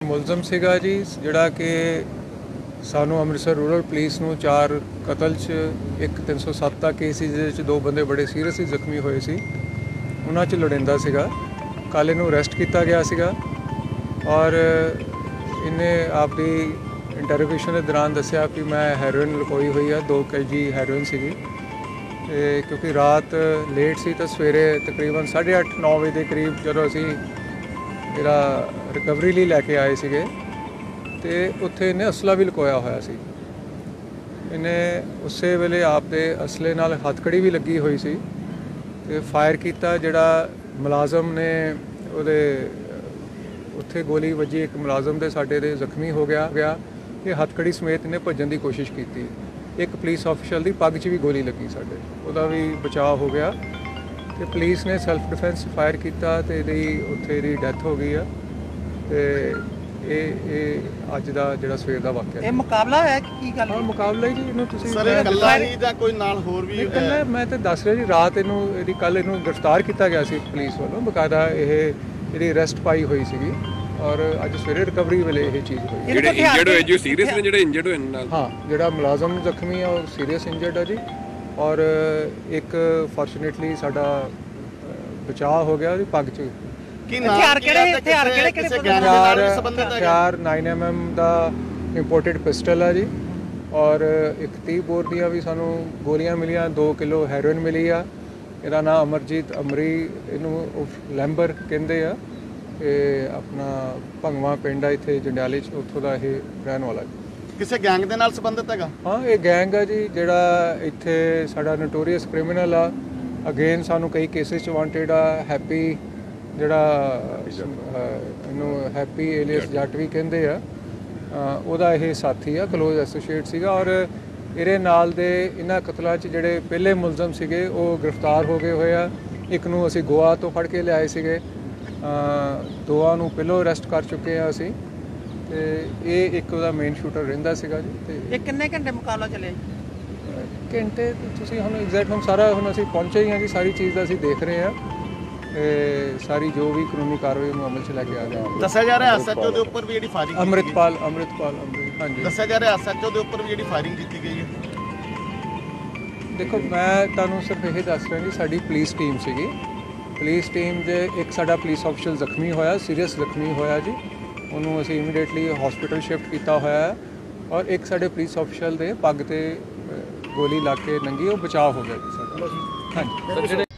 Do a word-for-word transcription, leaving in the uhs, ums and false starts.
ਮੁਲਜ਼ਮ ਸੀਗਾ ਜੀ ਜਿਹੜਾ ਕਿ ਸਾਨੂੰ ਅੰਮ੍ਰਿਤਸਰ ਰੂਰਲ ਪੁਲਿਸ ਨੂੰ ਚਾਰ ਕਤਲ 'ਚ ਇੱਕ ਤਿੰਨ ਸੌ ਸੱਤ ਦਾ ਕੇਸ ਸੀ ਜਿਹਦੇ 'ਚ ਦੋ ਬੰਦੇ ਬੜੇ ਸੀਰੀਅਸਲੀ ਜ਼ਖਮੀ ਹੋਏ ਸੀ। ਉਹਨਾਂ 'ਚ ਲੋੜੀਂਦਾ ਸੀਗਾ। ਕੱਲ੍ਹ ਇਹਨੂੰ ਅਰੈਸਟ ਕੀਤਾ ਗਿਆ ਸੀਗਾ ਔਰ ਇਹਨੇ ਆਪਦੀ ਇੰਟਰੋਗੇਸ਼ਨ ਦੇ ਦੌਰਾਨ ਦੱਸਿਆ ਕਿ ਮੈਂ ਹੈਰੋਇਨ ਲੁਕੋਈ ਹੋਈ ਆ, ਦੋ ਕੇ ਜੀ ਹੈਰੋਇਨ ਸੀਗੀ। ਅਤੇ ਕਿਉਂਕਿ ਰਾਤ ਲੇਟ ਸੀ ਤਾਂ ਸਵੇਰੇ ਤਕਰੀਬਨ ਸਾਢੇ ਅੱਠ ਨੌ ਵਜੇ ਦੇ ਕਰੀਬ ਜਦੋਂ ਅਸੀਂ ਜਿਹੜਾ ਰਿਕਵਰੀ ਲਈ ਲੈ ਕੇ ਆਏ ਸੀਗੇ ਅਤੇ ਉੱਥੇ ਇਹਨੇ ਅਸਲਾ ਵੀ ਲੁਕੋਇਆ ਹੋਇਆ ਸੀ। ਇਹਨੇ ਉਸੇ ਵੇਲੇ ਆਪਦੇ ਅਸਲੇ ਨਾਲ ਹੱਥਕੜੀ ਵੀ ਲੱਗੀ ਹੋਈ ਸੀ ਅਤੇ ਫਾਇਰ ਕੀਤਾ। ਜਿਹੜਾ ਮੁਲਾਜ਼ਮ ਨੇ ਉਹਦੇ ਉੱਥੇ ਗੋਲੀ ਵੱਜੀ, ਇੱਕ ਮੁਲਾਜ਼ਮ ਦੇ ਸਾਡੇ ਦੇ ਜ਼ਖਮੀ ਹੋ ਗਿਆ ਗਿਆ ਇਹ ਹੱਥਕੜੀ ਸਮੇਤ ਇਹਨੇ ਭੱਜਣ ਦੀ ਕੋਸ਼ਿਸ਼ ਕੀਤੀ। ਇੱਕ ਪੁਲਿਸ ਆਫੀਸ਼ਲ ਦੀ ਪੱਗ 'ਚ ਵੀ ਗੋਲੀ ਲੱਗੀ ਸਾਡੇ, ਉਹਦਾ ਵੀ ਬਚਾਅ ਹੋ ਗਿਆ ਅਤੇ ਪੁਲਿਸ ਨੇ ਸੈਲਫ ਡਿਫੈਂਸ ਫਾਇਰ ਕੀਤਾ ਅਤੇ ਇਹਦੀ ਉੱਥੇ ਇਹਦੀ ਡੈਥ ਹੋ ਗਈ ਆ। ਅਤੇ ਇਹ ਇਹ ਅੱਜ ਦਾ ਜਿਹੜਾ ਸਵੇਰ ਦਾ ਵਾਕਿਆ ਇਹ ਮੁਕਾਬਲਾ ਹੈ ਕਿ ਕੀ ਗੱਲ? ਹਾਂ ਮੁਕਾਬਲਾ ਹੀ ਜੀ। ਇਹਨੂੰ ਤੁਸੀਂ ਸਰ ਇਕੱਲਾ ਹੀ ਜਾਂ ਕੋਈ ਨਾਲ ਹੋਰ ਵੀ? ਇਕੱਲਾ ਮੈਂ ਤਾਂ ਦੱਸ ਰਿਹਾ ਜੀ, ਰਾਤ ਇਹਨੂੰ ਇਹਦੀ ਕੱਲ੍ਹ ਇਹਨੂੰ ਗ੍ਰਿਫਤਾਰ ਕੀਤਾ ਗਿਆ ਸੀ ਪੁਲਿਸ ਵੱਲੋਂ, ਬਕਾਇਦਾ ਇਹ ਇਹਦੀ ਅਰੈਸਟ ਪਾਈ ਹੋਈ ਸੀਗੀ ਔਰ ਅੱਜ ਸਵੇਰੇ ਰਿਕਵਰੀ ਵੇਲੇ ਇਹ ਚੀਜ਼ ਹੋਈ। ਜਿਹੜੇ ਇੰਜਰਡ ਹੋਏ ਜੋ ਸੀਰੀਅਸ ਨੇ, ਜਿਹੜੇ ਇੰਜਰਡ ਹੋਏ ਨਾਲ? ਹਾਂ, ਜਿਹੜਾ ਮੁਲਾਜ਼ਮ ਜ਼ਖਮੀ ਆ ਉਹ ਸੀਰੀਅਸ ਇੰਜਰਡ ਆ ਜੀ ਔਰ ਇੱਕ ਫੋਰਚੂਨੇਟਲੀ ਸਾਡਾ ਬਚਾਅ ਹੋ ਗਿਆ ਉਹਦੀ ਪੱਗ 'ਚ। ਹਥਿਆਰ ਕਿਹੜੇ ਹਥਿਆਰ ਕਿਹੜੇ ਕਿਹੜੇ ਹਥਿਆਰ ਹਥਿਆਰ ਨਾਈਨ ਐਮ ਐਮ ਦਾ ਇੰਪੋਰਟਡ ਪਿਸਟਲ ਆ ਜੀ ਔਰ ਇੱਕ ਤੀਹ ਬੋਰ ਦੀਆਂ ਵੀ ਸਾਨੂੰ ਗੋਲੀਆਂ ਮਿਲੀਆਂ, ਦੋ ਕਿਲੋ ਹੈਰੋਇਨ ਮਿਲੀ ਆ। ਇਹਦਾ ਨਾਮ ਅਮਰਜੀਤ ਅਮਰੀ, ਇਹਨੂੰ ਲੈਂਬਰ ਕਹਿੰਦੇ ਆ। ਇਹ ਆਪਣਾ ਭੰਗਵਾ ਪਿੰਡ ਆ ਇੱਥੇ ਜੰਡਿਆਲੇ 'ਚ, ਉੱਥੋਂ ਦਾ ਇਹ ਰਹਿਣ ਵਾਲਾ ਜੀ। ਕਿਸੇ ਗੈਂਗ ਦੇ ਨਾਲ ਸੰਬੰਧਿਤ ਹੈਗਾ? ਹਾਂ, ਇਹ ਗੈਂਗ ਆ ਜੀ ਜਿਹੜਾ ਇੱਥੇ ਸਾਡਾ ਨੋਟੋਰੀਅਸ ਕ੍ਰਿਮੀਨਲ ਆ। ਅਗੇਨ ਸਾਨੂੰ ਕਈ ਕੇਸਿਸ 'ਚ ਵਾਂਟਡ ਆ। ਹੈਪੀ ਜਿਹੜਾ ਇਹਨੂੰ ਹੈਪੀ ਏਲੀਅਸ ਜੱਟ ਵੀ ਕਹਿੰਦੇ ਆ, ਉਹਦਾ ਇਹ ਸਾਥੀ ਆ, ਕਲੋਜ਼ ਐਸੋਸੀਏਟ ਸੀਗਾ ਔਰ ਇਹਦੇ ਨਾਲ ਦੇ ਇਹਨਾਂ ਕਤਲਾਂ 'ਚ ਜਿਹੜੇ ਪਹਿਲੇ ਮੁਲਜ਼ਮ ਸੀਗੇ ਉਹ ਗ੍ਰਿਫਤਾਰ ਹੋ ਗਏ ਹੋਏ ਆ। ਇੱਕ ਨੂੰ ਅਸੀਂ ਗੋਆ ਤੋਂ ਫੜ ਕੇ ਲਿਆਏ ਸੀਗੇ, ਦੋਵਾਂ ਨੂੰ ਪਹਿਲੋਂ ਅਰੈਸਟ ਕਰ ਚੁੱਕੇ ਆ ਅਸੀਂ ਅਤੇ ਇਹ ਇੱਕ ਉਹਦਾ ਮੇਨ ਸ਼ੂਟਰ ਰਹਿੰਦਾ ਸੀਗਾ ਜੀ। ਅਤੇ ਇਹ ਕਿੰਨੇ ਘੰਟੇ ਮੁਕਾਬਲਾ ਚੱਲਿਆ ਜੀ? ਘੰਟੇ ਤੁਸੀਂ ਹੁਣ ਐਗਜ਼ੈਕਟ ਹੁਣ ਸਾਰਾ ਹੁਣ ਅਸੀਂ ਪਹੁੰਚੇ ਹੀ ਹਾਂ ਜੀ, ਸਾਰੀ ਚੀਜ਼ ਦਾ ਅਸੀਂ ਦੇਖ ਰਹੇ ਹਾਂ। ਸਾਰੀ ਜੋ ਵੀ ਕਾਨੂੰਨੀ ਕਾਰਵਾਈ ਨੂੰ ਅਮਲ 'ਚ ਲੈ ਕੇ ਆ ਗਿਆ। ਦੱਸਿਆ ਜਾ ਰਿਹਾ ਐਸਐਚਓ ਦੇ ਉੱਪਰ ਵੀ ਜਿਹੜੀ ਫਾਇਰਿੰਗ? ਅੰਮ੍ਰਿਤਪਾਲ ਅੰਮ੍ਰਿਤਪਾਲ ਅੰਮ੍ਰਿਤ ਹਾਂਜੀ। ਦੱਸਿਆ ਜਾ ਰਿਹਾ ਐਸਐਚਓ ਦੇ ਉੱਪਰ ਵੀ ਜਿਹੜੀ ਫਾਇਰਿੰਗ ਕੀਤੀ ਗਈ ਹੈ? ਦੇਖੋ, ਮੈਂ ਤੁਹਾਨੂੰ ਸਿਰਫ ਇਹ ਦੱਸ ਰਿਹਾ ਜੀ, ਸਾਡੀ ਪੁਲਿਸ ਟੀਮ ਸੀਗੀ। ਪੁਲਿਸ ਟੀਮ ਦੇ ਇੱਕ ਸਾਡਾ ਪੁਲਿਸ ਆਫੀਸਰ ਜ਼ਖਮੀ ਹੋਇਆ, ਸੀਰੀਅਸ ਜ਼ਖਮੀ ਹੋਇਆ ਜੀ, ਉਹਨੂੰ ਅਸੀਂ ਇਮੀਡੀਏਟਲੀ ਹਸਪੀਟਲ ਸ਼ਿਫਟ ਕੀਤਾ ਹੋਇਆ ਹੈ ਔਰ ਇੱਕ ਸਾਡੇ ਪੁਲਿਸ ਆਫੀਸਰ ਦੇ ਪੱਗ 'ਤੇ ਗੋਲੀ ਲੱਗ ਕੇ ਨੰਗੀ, ਉਹ ਬਚਾਅ ਹੋ ਗਿਆ ਜੀ ਸਾਡਾ। ਹਾਂਜੀ।